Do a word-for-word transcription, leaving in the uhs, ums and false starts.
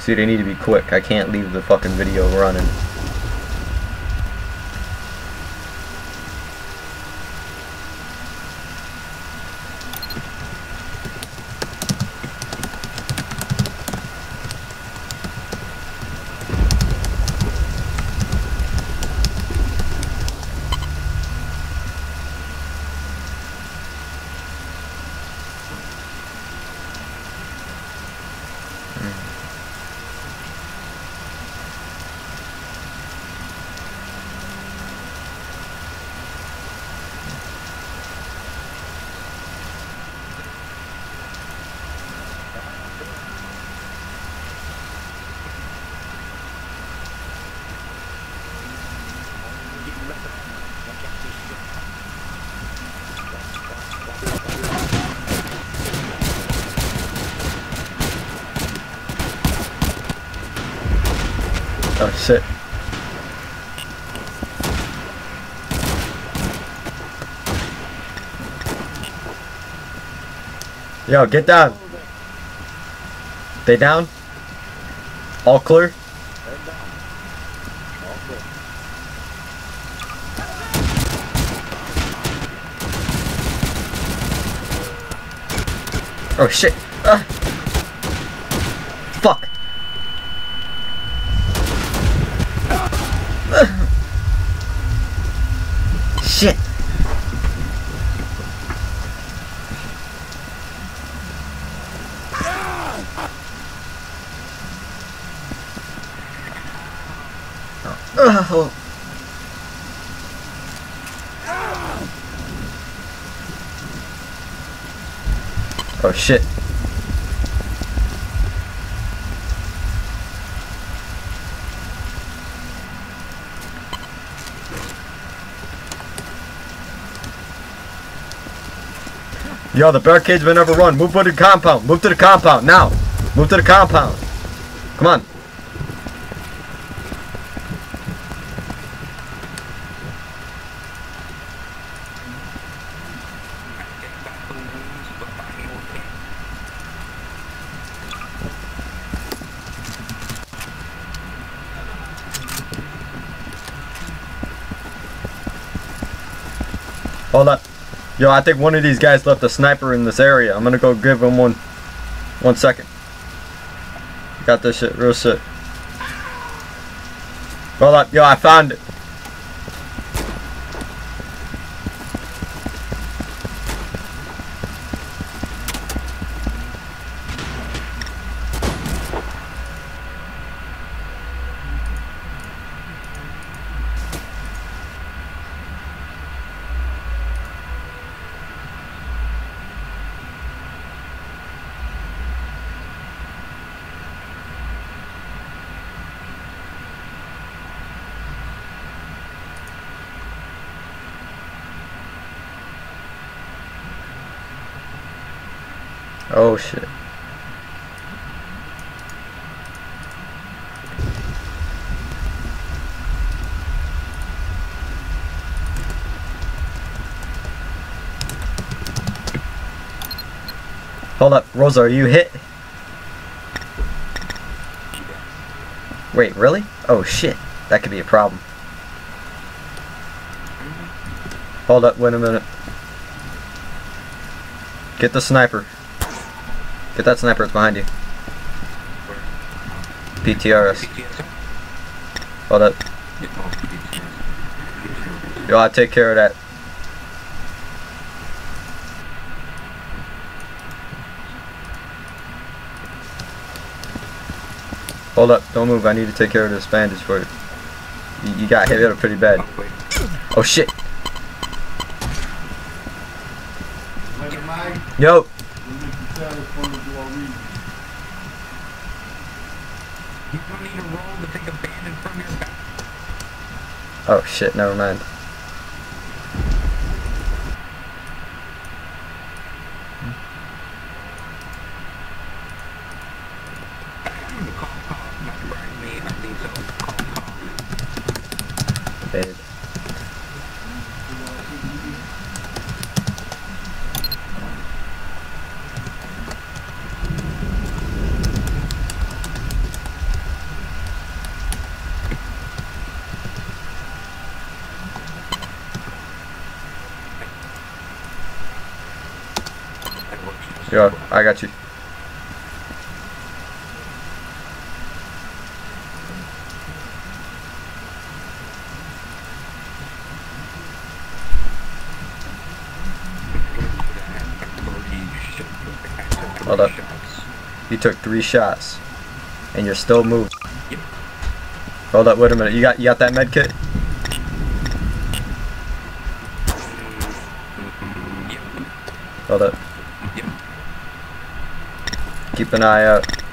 See, they need to be quick. I can't leave the fucking video running. Oh shit. Yo, get down. They down? All clear? Oh shit. Uh. Fuck. Uh. Shit. Oh. Oh shit. Yo, the barricade's been overrun. Move to the compound. Move to the compound now. Move to the compound. Come on. Hold up. Yo, I think one of these guys left a sniper in this area. I'm gonna go give him one. One second. Got this shit real shit. Hold up. Yo, I found it. Oh shit. Hold up, Rosa, are you hit? Wait, really? Oh shit, that could be a problem. Hold up, wait a minute. Get the sniper. Get that sniper, it's behind you. P T R S. Hold up. Yo, I'll take care of that. Hold up, don't move, I need to take care of this bandage for you. You, you got hit up pretty bad. Oh shit. Yo. Oh shit, never mind. Dead. Yo, I got you. Hold up. You took three shots, and you're still moving. Yep. Hold up, wait a minute. You got you got that med kit? Yep. Hold up. Yep. Keep an eye out.